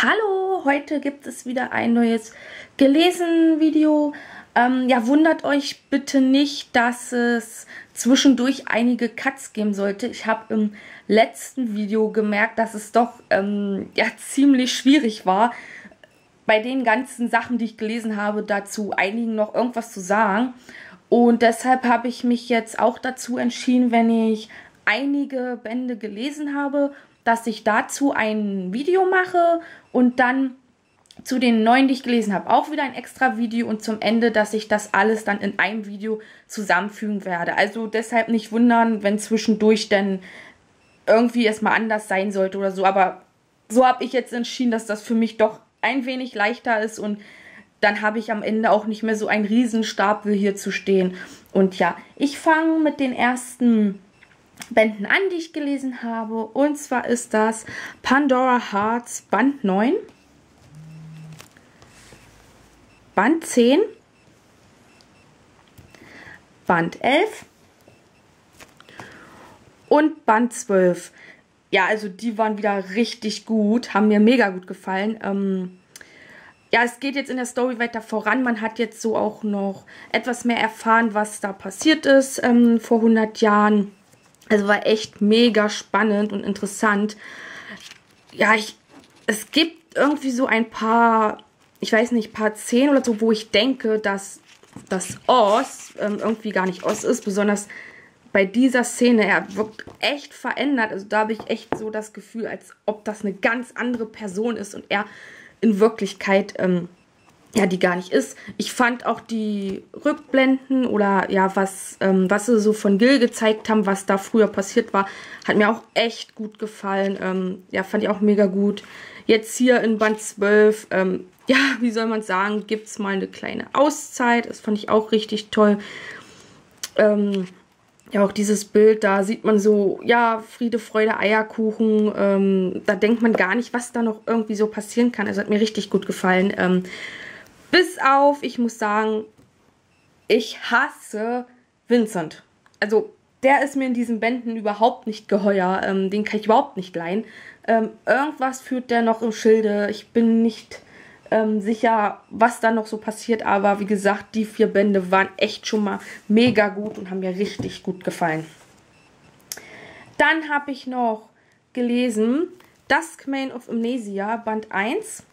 Hallo, heute gibt es wieder ein neues Gelesen-Video. Ja, wundert euch bitte nicht, dass es zwischendurch einige Cuts geben sollte. Ich habe im letzten Video gemerkt, dass es doch ja, ziemlich schwierig war, bei den ganzen Sachen, die ich gelesen habe, dazu einigen noch irgendwas zu sagen. Und deshalb habe ich mich jetzt auch dazu entschieden, wenn ich einige Bände gelesen habe, dass ich dazu ein Video mache und dann zu den neuen, die ich gelesen habe, auch wieder ein extra Video und zum Ende, dass ich das alles dann in einem Video zusammenfügen werde. Also deshalb nicht wundern, wenn zwischendurch dann irgendwie erstmal anders sein sollte oder so. Aber so habe ich jetzt entschieden, dass das für mich doch ein wenig leichter ist und dann habe ich am Ende auch nicht mehr so einen Riesenstapel hier zu stehen. Und ja, ich fange mit den ersten Bänden an, die ich gelesen habe. Und zwar ist das Pandora Hearts Band 9, Band 10, Band 11 und Band 12. Ja, also die waren wieder richtig gut, haben mir mega gut gefallen. Ja, es geht jetzt in der Story weiter voran. Man hat jetzt so auch noch etwas mehr erfahren, was da passiert ist vor 100 Jahren. Also war echt mega spannend und interessant. Ja, es gibt irgendwie so ein paar, ich weiß nicht, paar Szenen oder so, wo ich denke, dass das Oz irgendwie gar nicht Oz ist. Besonders bei dieser Szene, er wirkt echt verändert. Also da habe ich echt so das Gefühl, als ob das eine ganz andere Person ist und er in Wirklichkeit ja, die gar nicht ist. Ich fand auch die Rückblenden oder ja, was sie so von Gil gezeigt haben, was da früher passiert war, hat mir auch echt gut gefallen. Ja, fand ich auch mega gut. Jetzt hier in Band 12, ja, wie soll man sagen, gibt es mal eine kleine Auszeit. Das fand ich auch richtig toll. Ja, auch dieses Bild, da sieht man so, ja, Friede, Freude, Eierkuchen. Da denkt man gar nicht, was da noch irgendwie so passieren kann. Also hat mir richtig gut gefallen. Bis auf, ich muss sagen, ich hasse Vincent. Also der ist mir in diesen Bänden überhaupt nicht geheuer. Den kann ich überhaupt nicht leihen. Irgendwas führt der noch im Schilde. Ich bin nicht sicher, was da noch so passiert. Aber wie gesagt, die 4 Bände waren echt schon mal mega gut und haben mir richtig gut gefallen. Dann habe ich noch gelesen Duskmane of Amnesia, Band 1.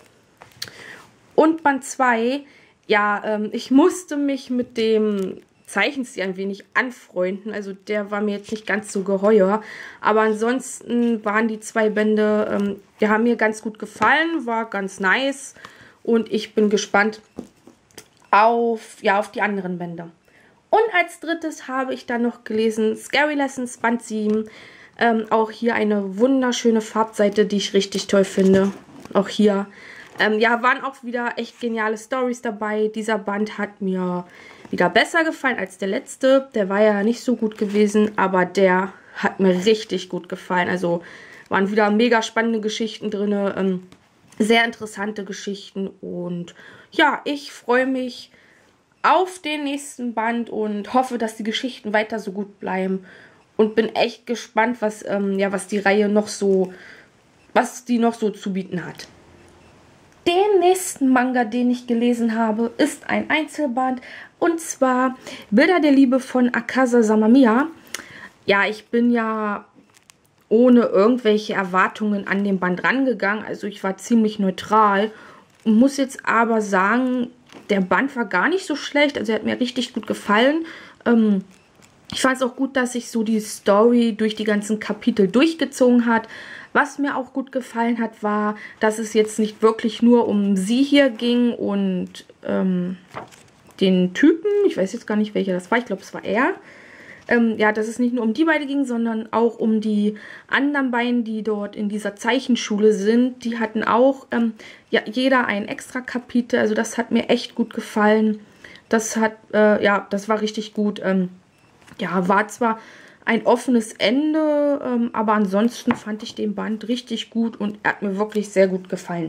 Und Band 2, ja, ich musste mich mit dem Zeichenstil ein wenig anfreunden. Also der war mir jetzt nicht ganz so geheuer. Aber ansonsten waren die 2 Bände, die haben mir ganz gut gefallen, war ganz nice. Und ich bin gespannt auf die anderen Bände. Und als drittes habe ich dann noch gelesen Scary Lessons Band 7. Auch hier eine wunderschöne Farbseite, die ich richtig toll finde. Auch hier. Ja, waren auch wieder echt geniale Storys dabei. Dieser Band hat mir wieder besser gefallen als der letzte. Der war ja nicht so gut gewesen, aber der hat mir richtig gut gefallen. Also waren wieder mega spannende Geschichten drin, sehr interessante Geschichten. Und ja, ich freue mich auf den nächsten Band und hoffe, dass die Geschichten weiter so gut bleiben. Und bin echt gespannt, was die Reihe noch so, was die noch so zu bieten hat. Den nächsten Manga, den ich gelesen habe, ist ein Einzelband. Und zwar Bilder der Liebe von Akaza Samamiya. Ja, ich bin ja ohne irgendwelche Erwartungen an den Band rangegangen. Also ich war ziemlich neutral. Muss jetzt aber sagen, der Band war gar nicht so schlecht. Also er hat mir richtig gut gefallen. Ich fand es auch gut, dass sich so die Story durch die ganzen Kapitel durchgezogen hat. Was mir auch gut gefallen hat, war, dass es jetzt nicht wirklich nur um sie hier ging und den Typen, ich weiß jetzt gar nicht, welcher das war, ich glaube, es war er. Ja, dass es nicht nur um die beiden ging, sondern auch um die anderen beiden, die dort in dieser Zeichenschule sind. Die hatten auch ja, jeder ein extra Kapitel, also das hat mir echt gut gefallen. Das hat, ja, das war richtig gut. Ja, war zwar ein offenes Ende, aber ansonsten fand ich den Band richtig gut und er hat mir wirklich sehr gut gefallen.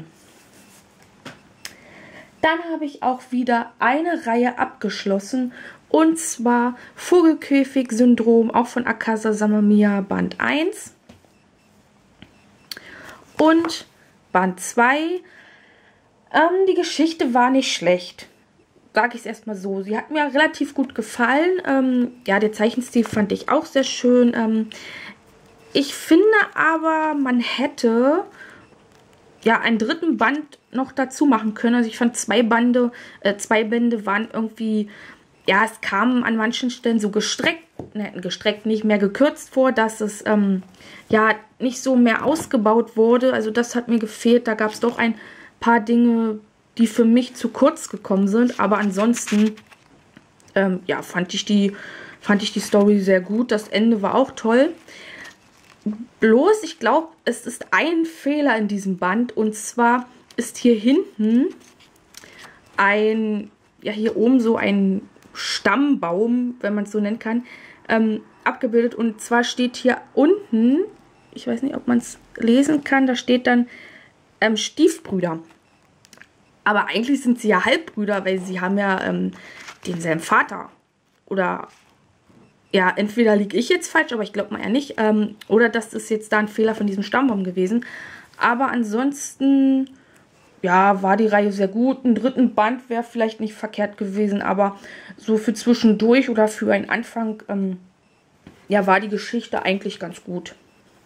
Dann habe ich auch wieder eine Reihe abgeschlossen und zwar Vogelkäfig-Syndrom, auch von Akaza Samamiya, Band 1. Und Band 2. Die Geschichte war nicht schlecht. Sage ich es erstmal so. Sie hat mir relativ gut gefallen. Ja, der Zeichenstil fand ich auch sehr schön. Ich finde aber, man hätte ja einen dritten Band noch dazu machen können. Also ich fand zwei Bände waren irgendwie, ja, es kam an manchen Stellen so gestreckt, nicht mehr gekürzt vor, dass es ja nicht so mehr ausgebaut wurde. Also das hat mir gefehlt. Da gab es doch ein paar Dinge, die für mich zu kurz gekommen sind. Aber ansonsten ja, fand ich die Story sehr gut. Das Ende war auch toll. Bloß, ich glaube, es ist ein Fehler in diesem Band. Und zwar ist hier hinten ja hier oben so ein Stammbaum, wenn man es so nennen kann, abgebildet. Und zwar steht hier unten, ich weiß nicht, ob man es lesen kann, da steht dann Stiefbrüder. Aber eigentlich sind sie ja Halbbrüder, weil sie haben ja denselben Vater. Oder ja, entweder liege ich jetzt falsch, aber ich glaube mal eher nicht. Oder das ist jetzt da ein Fehler von diesem Stammbaum gewesen. Aber ansonsten, ja, war die Reihe sehr gut. Einen dritten Band wäre vielleicht nicht verkehrt gewesen, aber so für zwischendurch oder für einen Anfang, ja, war die Geschichte eigentlich ganz gut.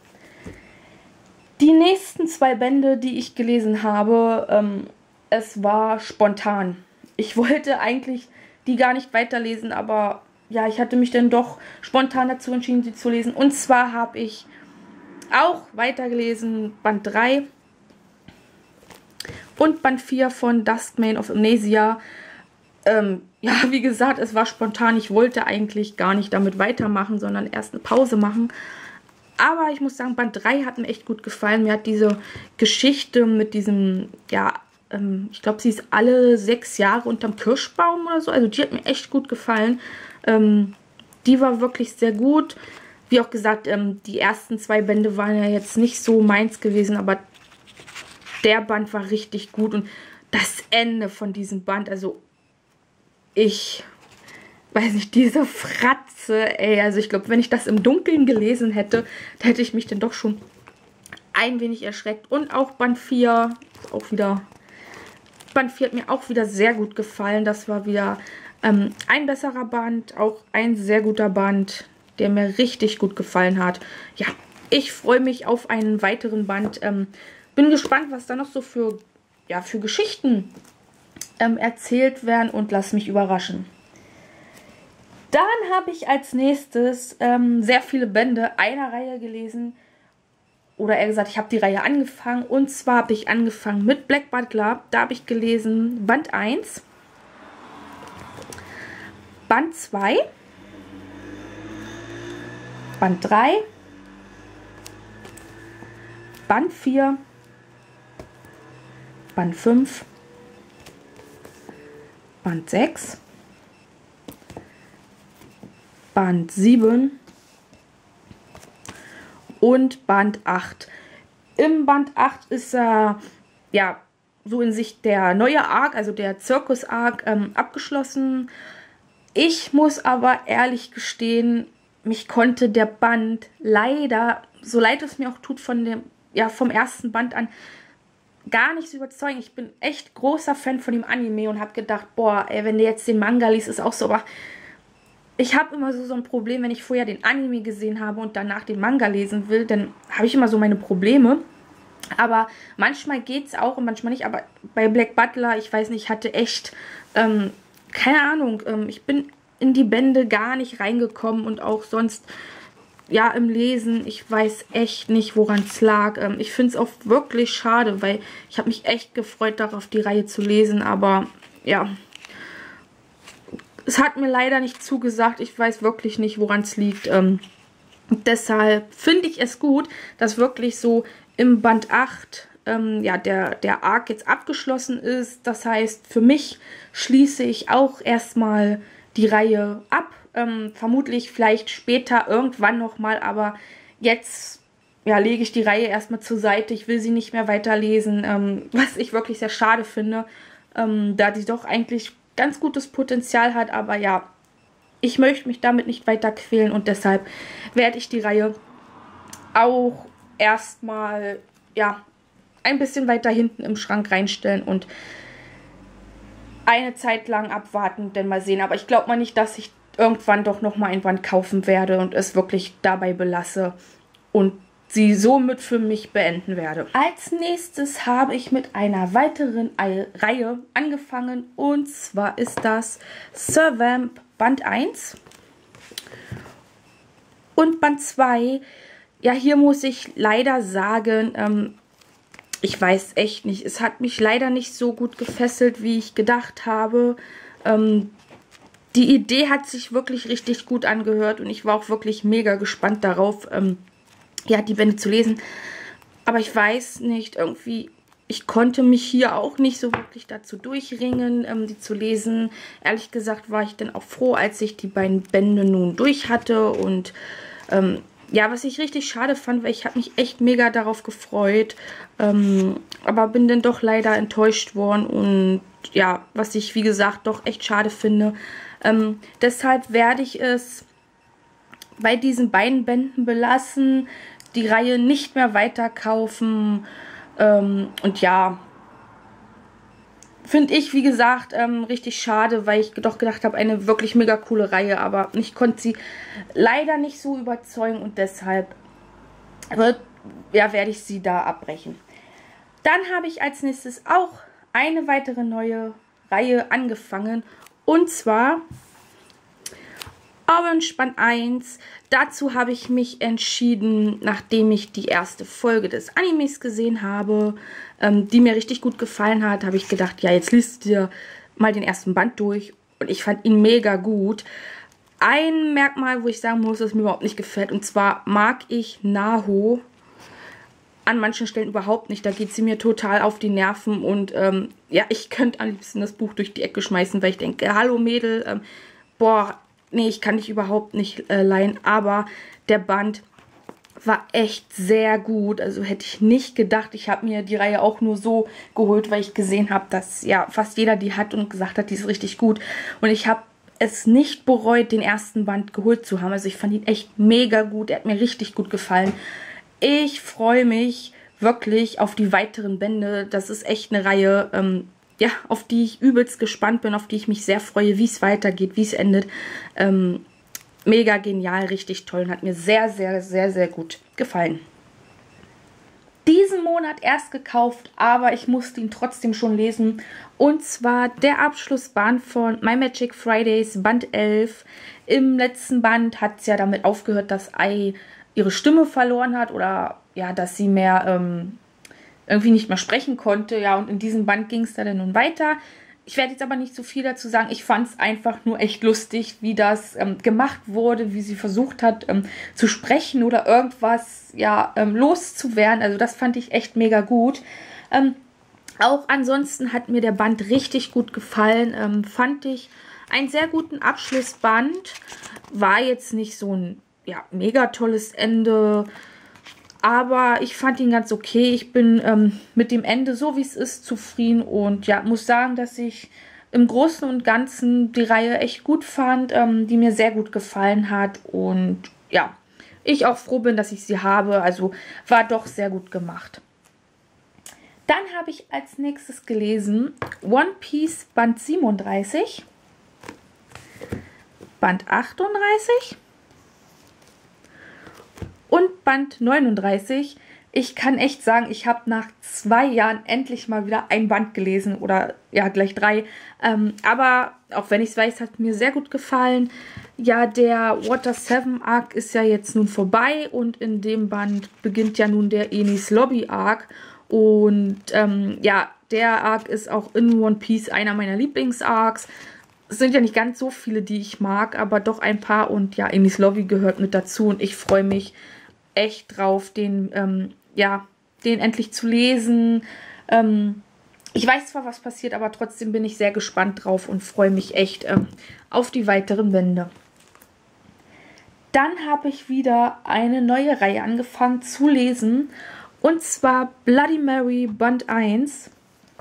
Die nächsten zwei Bände, die ich gelesen habe, es war spontan. Ich wollte eigentlich die gar nicht weiterlesen, aber ja, ich hatte mich dann doch spontan dazu entschieden, sie zu lesen. Und zwar habe ich auch weitergelesen Band 3 und Band 4 von Duskmane of Amnesia. Ja, wie gesagt, es war spontan. Ich wollte eigentlich gar nicht damit weitermachen, sondern erst eine Pause machen. Aber ich muss sagen, Band 3 hat mir echt gut gefallen. Mir hat diese Geschichte mit diesem, ja, ich glaube, sie ist alle 6 Jahre unterm Kirschbaum oder so. Also die hat mir echt gut gefallen. Die war wirklich sehr gut. Wie auch gesagt, die ersten 2 Bände waren ja jetzt nicht so meins gewesen, aber der Band war richtig gut. Und das Ende von diesem Band, also ich weiß nicht, diese Fratze, ey, also ich glaube, wenn ich das im Dunkeln gelesen hätte, da hätte ich mich dann doch schon ein wenig erschreckt. Und auch Band 4, Band 4 hat mir auch wieder sehr gut gefallen. Das war wieder ein besserer Band, auch ein sehr guter Band, der mir richtig gut gefallen hat. Ja, ich freue mich auf einen weiteren Band. Bin gespannt, was da noch so für Geschichten erzählt werden und lass mich überraschen. Dann habe ich als nächstes sehr viele Bände einer Reihe gelesen. Oder eher gesagt, ich habe die Reihe angefangen. Und zwar habe ich angefangen mit Black Butler. Da habe ich gelesen Band 1. Band 2, Band 3, Band 4, Band 5, Band 6, Band 7 und Band 8. Im Band 8 ist ja so in sich der neue Arc, also der Zirkus-Arc, abgeschlossen. Ich muss aber ehrlich gestehen, mich konnte der Band leider, so leid es mir auch tut, vom ersten Band an, gar nicht so überzeugen. Ich bin echt großer Fan von dem Anime und habe gedacht, boah, ey, wenn du jetzt den Manga liest, ist auch so, aber ich habe immer so ein Problem, wenn ich vorher den Anime gesehen habe und danach den Manga lesen will, dann habe ich immer so meine Probleme. Aber manchmal geht's auch und manchmal nicht. Aber bei Black Butler, ich weiß nicht, ich hatte echt keine Ahnung, ich bin in die Bände gar nicht reingekommen und auch sonst, ja, im Lesen, ich weiß echt nicht, woran es lag. Ich finde es auch wirklich schade, weil ich habe mich echt gefreut, darauf die Reihe zu lesen, aber ja, es hat mir leider nicht zugesagt. Ich weiß wirklich nicht, woran es liegt. Deshalb finde ich es gut, dass wirklich so im Band 8 ja, der Arc jetzt abgeschlossen ist. Das heißt, für mich schließe ich auch erstmal die Reihe ab. Vermutlich vielleicht später irgendwann nochmal, aber jetzt ja, lege ich die Reihe erstmal zur Seite. Ich will sie nicht mehr weiterlesen, was ich wirklich sehr schade finde, da die doch eigentlich ganz gutes Potenzial hat, aber ja, ich möchte mich damit nicht weiter quälen und deshalb werde ich die Reihe auch erstmal, ja, ein bisschen weiter hinten im Schrank reinstellen und eine Zeit lang abwarten, denn mal sehen. Aber ich glaube mal nicht, dass ich irgendwann doch nochmal ein Band kaufen werde und es wirklich dabei belasse und sie somit für mich beenden werde. Als nächstes habe ich mit einer weiteren Reihe angefangen und zwar ist das Sir Vamp Band 1 und Band 2. Ja, hier muss ich leider sagen, ich weiß echt nicht. Es hat mich leider nicht so gut gefesselt, wie ich gedacht habe. Die Idee hat sich wirklich richtig gut angehört und ich war auch wirklich mega gespannt darauf, ja, die Bände zu lesen. Aber ich weiß nicht, irgendwie, ich konnte mich hier auch nicht so wirklich dazu durchringen, die zu lesen. Ehrlich gesagt war ich dann auch froh, als ich die beiden Bände nun durch hatte und ja, was ich richtig schade fand, weil ich habe mich echt mega darauf gefreut, aber bin dann doch leider enttäuscht worden und ja, was ich wie gesagt doch echt schade finde. Deshalb werde ich es bei diesen beiden Bänden belassen, die Reihe nicht mehr weiterkaufen und ja, finde ich, wie gesagt, richtig schade, weil ich doch gedacht habe, eine wirklich mega coole Reihe, aber ich konnte sie leider nicht so überzeugen und deshalb ja, werde ich sie da abbrechen. Dann habe ich als nächstes auch eine weitere neue Reihe angefangen und zwar Orange Band 1. Dazu habe ich mich entschieden, nachdem ich die erste Folge des Animes gesehen habe, die mir richtig gut gefallen hat, habe ich gedacht, ja, jetzt liest dir mal den ersten Band durch und ich fand ihn mega gut. Ein Merkmal, wo ich sagen muss, dass mir überhaupt nicht gefällt, und zwar mag ich Naho an manchen Stellen überhaupt nicht. Da geht sie mir total auf die Nerven und ja, ich könnte am liebsten das Buch durch die Ecke schmeißen, weil ich denke, hallo Mädel, boah, nee, ich kann dich überhaupt nicht leihen, aber der Band war echt sehr gut. Also hätte ich nicht gedacht. Ich habe mir die Reihe auch nur so geholt, weil ich gesehen habe, dass ja fast jeder die hat und gesagt hat, die ist richtig gut. Und ich habe es nicht bereut, den ersten Band geholt zu haben. Also ich fand ihn echt mega gut. Er hat mir richtig gut gefallen. Ich freue mich wirklich auf die weiteren Bände. Das ist echt eine Reihe, ja, auf die ich übelst gespannt bin, auf die ich mich sehr freue, wie es weitergeht, wie es endet. Mega genial, richtig toll und hat mir sehr, sehr, sehr, sehr gut gefallen. Diesen Monat erst gekauft, aber ich musste ihn trotzdem schon lesen. Und zwar der Abschlussband von My Magic Fridays, Band 11. Im letzten Band hat es ja damit aufgehört, dass Ai ihre Stimme verloren hat oder ja, dass sie mehr irgendwie nicht mehr sprechen konnte. Ja, und in diesem Band ging es dann nun weiter. Ich werde jetzt aber nicht so viel dazu sagen. Ich fand es einfach nur echt lustig, wie das gemacht wurde, wie sie versucht hat zu sprechen oder irgendwas ja, loszuwerden. Also das fand ich echt mega gut. Auch ansonsten hat mir der Band richtig gut gefallen. Fand ich einen sehr guten Abschlussband. War jetzt nicht so ein ja, mega tolles Ende, aber ich fand ihn ganz okay. Ich bin mit dem Ende, so wie es ist, zufrieden und ja, muss sagen, dass ich im Großen und Ganzen die Reihe echt gut fand, die mir sehr gut gefallen hat und ja, ich auch froh bin, dass ich sie habe. Also war doch sehr gut gemacht. Dann habe ich als nächstes gelesen One Piece Band 37, Band 38 und Band 39. Ich kann echt sagen, ich habe nach 2 Jahren endlich mal wieder ein Band gelesen oder ja, gleich 3. Aber auch wenn ich es weiß, hat mir sehr gut gefallen. Ja, der Water 7 Arc ist ja jetzt nun vorbei und in dem Band beginnt ja nun der Enies Lobby Arc. Und ja, der Arc ist auch in One Piece einer meiner Lieblings-Arcs. Es sind ja nicht ganz so viele, die ich mag, aber doch ein paar. Und ja, Enies Lobby gehört mit dazu und ich freue mich echt drauf, den, ja, den endlich zu lesen. Ich weiß zwar, was passiert, aber trotzdem bin ich sehr gespannt drauf und freue mich echt auf die weiteren Bände. Dann habe ich wieder eine neue Reihe angefangen zu lesen. Und zwar Bloody Mary Band 1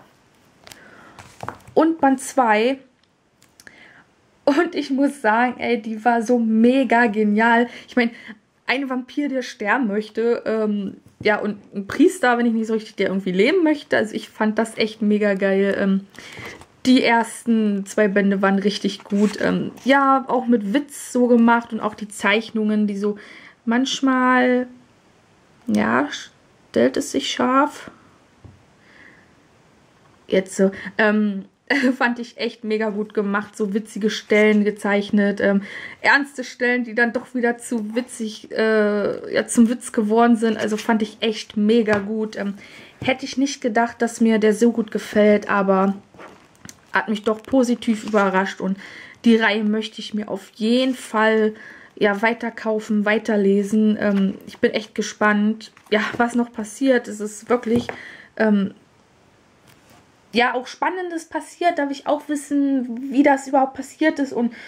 und Band 2. Und ich muss sagen, ey, die war so mega genial. Ich meine, ein Vampir, der sterben möchte, ja, und ein Priester, wenn ich nicht so richtig, der irgendwie leben möchte. Also ich fand das echt mega geil. Die ersten 2 Bände waren richtig gut. Ja, auch mit Witz so gemacht und auch die Zeichnungen, die so manchmal, ja, stellt es sich scharf. Jetzt so, fand ich echt mega gut gemacht, so witzige Stellen gezeichnet, ernste Stellen, die dann doch wieder zu witzig, ja, zum Witz geworden sind, also fand ich echt mega gut. Hätte ich nicht gedacht, dass mir der so gut gefällt, aber hat mich doch positiv überrascht und die Reihe möchte ich mir auf jeden Fall, ja, weiterkaufen, weiterlesen. Ich bin echt gespannt, ja, was noch passiert. Es ist wirklich, ja, auch Spannendes passiert. Darf ich auch wissen, wie das überhaupt passiert ist und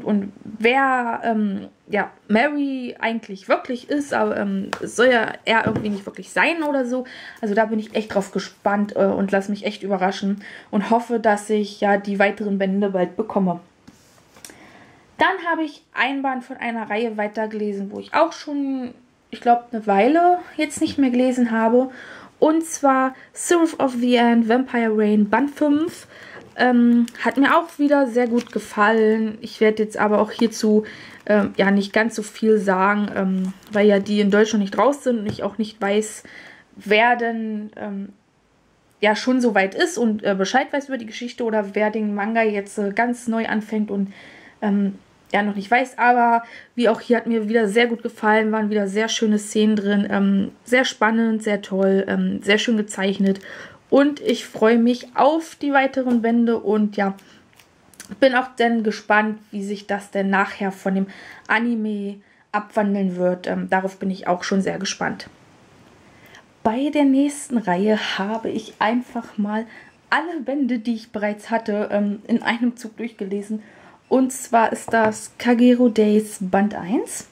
wer, ja, Mary eigentlich wirklich ist. Aber es soll ja er irgendwie nicht wirklich sein oder so. Also da bin ich echt drauf gespannt und lasse mich echt überraschen und hoffe, dass ich ja die weiteren Bände bald bekomme. Dann habe ich ein Band von einer Reihe weitergelesen, wo ich auch schon, ich glaube, eine Weile jetzt nicht mehr gelesen habe. Und zwar Seraph of the End, Vampire Rain, Band 5. Hat mir auch wieder sehr gut gefallen. Ich werde jetzt aber auch hierzu ja nicht ganz so viel sagen, weil ja die in Deutschland nicht raus sind und ich auch nicht weiß, wer denn ja schon so weit ist und Bescheid weiß über die Geschichte oder wer den Manga jetzt ganz neu anfängt und ja, noch nicht weiß, aber wie auch hier hat mir wieder sehr gut gefallen, waren wieder sehr schöne Szenen drin, sehr spannend, sehr toll, sehr schön gezeichnet und ich freue mich auf die weiteren Bände und ja, bin auch dann gespannt, wie sich das denn nachher von dem Anime abwandeln wird, darauf bin ich auch schon sehr gespannt. Bei der nächsten Reihe habe ich einfach mal alle Bände, die ich bereits hatte, in einem Zug durchgelesen. Und zwar ist das Kagero Days Band 1,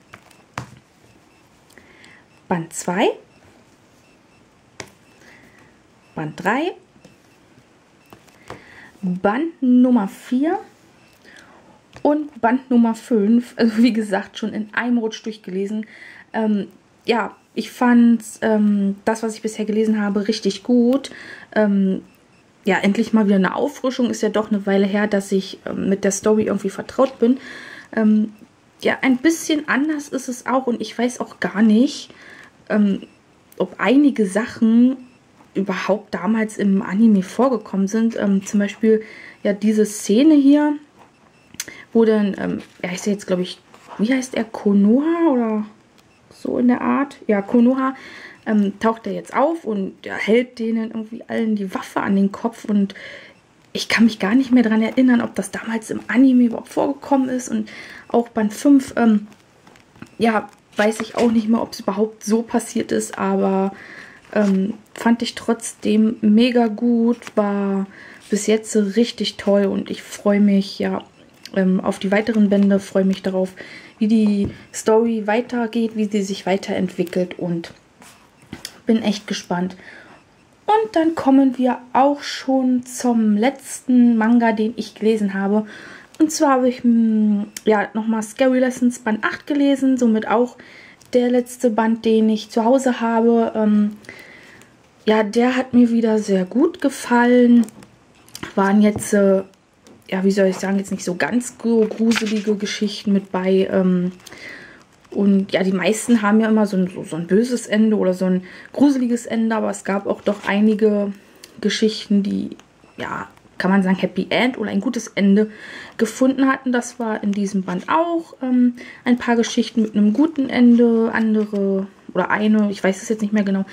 Band 2, Band 3, Band Nummer 4 und Band Nummer 5. Also wie gesagt, schon in einem Rutsch durchgelesen. Ja, ich fand das, was ich bisher gelesen habe, richtig gut. Ja, endlich mal wieder eine Auffrischung. Ist ja doch eine Weile her, dass ich mit der Story irgendwie vertraut bin. Ja, ein bisschen anders ist es auch und ich weiß auch gar nicht, ob einige Sachen überhaupt damals im Anime vorgekommen sind. Zum Beispiel ja diese Szene hier, wo dann, ja, ich sehe jetzt, glaube ich, wie heißt er? Konoha oder so in der Art? Ja, Konoha. Taucht er jetzt auf und ja, hält denen irgendwie allen die Waffe an den Kopf und ich kann mich gar nicht mehr daran erinnern, ob das damals im Anime überhaupt vorgekommen ist und auch Band 5, ja, weiß ich auch nicht mehr, ob es überhaupt so passiert ist, aber fand ich trotzdem mega gut, war bis jetzt richtig toll und ich freue mich, ja, auf die weiteren Bände, freue mich darauf, wie die Story weitergeht, wie sie sich weiterentwickelt und bin echt gespannt. Und dann kommen wir auch schon zum letzten Manga, den ich gelesen habe. Und zwar habe ich ja nochmal Scary Lessons Band 8 gelesen, somit auch der letzte Band, den ich zu Hause habe. Ja, der hat mir wieder sehr gut gefallen. Waren jetzt, ja, wie soll ich sagen, jetzt nicht so ganz gruselige Geschichten mit bei. Und ja, die meisten haben ja immer so ein böses Ende oder so ein gruseliges Ende, aber es gab auch doch einige Geschichten, die, ja, kann man sagen, Happy End oder ein gutes Ende gefunden hatten. Das war in diesem Band auch ein paar Geschichten mit einem guten Ende, andere oder eine, ich weiß es jetzt nicht mehr genau,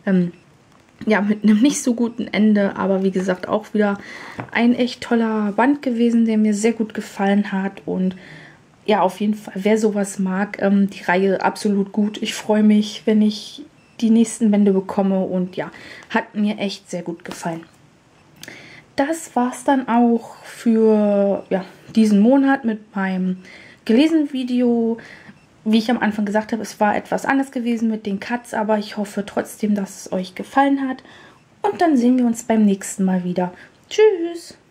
ja, mit einem nicht so guten Ende, aber wie gesagt auch wieder ein echt toller Band gewesen, der mir sehr gut gefallen hat und ja, auf jeden Fall, wer sowas mag, die Reihe absolut gut. Ich freue mich, wenn ich die nächsten Bände bekomme und ja, hat mir echt sehr gut gefallen. Das war's dann auch für ja, diesen Monat mit meinem gelesenen Video. Wie ich am Anfang gesagt habe, es war etwas anders gewesen mit den Cuts, aber ich hoffe trotzdem, dass es euch gefallen hat. Und dann sehen wir uns beim nächsten Mal wieder. Tschüss!